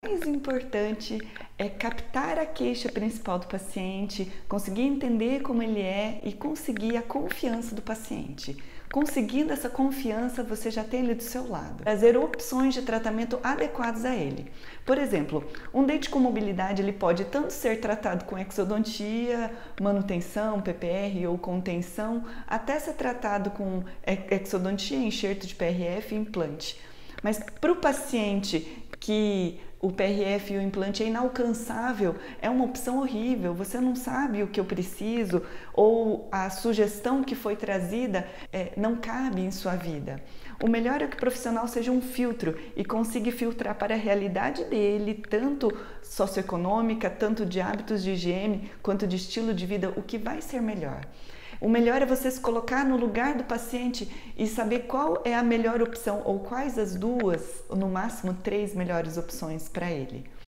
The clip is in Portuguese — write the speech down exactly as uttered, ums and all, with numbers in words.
O mais importante é captar a queixa principal do paciente, conseguir entender como ele é e conseguir a confiança do paciente. Conseguindo essa confiança, você já tem ele do seu lado. Trazer opções de tratamento adequadas a ele. Por exemplo, um dente com mobilidade ele pode tanto ser tratado com exodontia, manutenção, P P R ou contenção, até ser tratado com exodontia, enxerto de P R F e implante. Mas para o paciente que o P R F e o implante é inalcançável, é uma opção horrível, você não sabe o que eu preciso ou a sugestão que foi trazida é, não cabe em sua vida. O melhor é que o profissional seja um filtro e consiga filtrar para a realidade dele, tanto socioeconômica, tanto de hábitos de higiene, quanto de estilo de vida, o que vai ser melhor. O melhor é você se colocar no lugar do paciente e saber qual é a melhor opção ou quais as duas, no máximo três melhores opções para ele.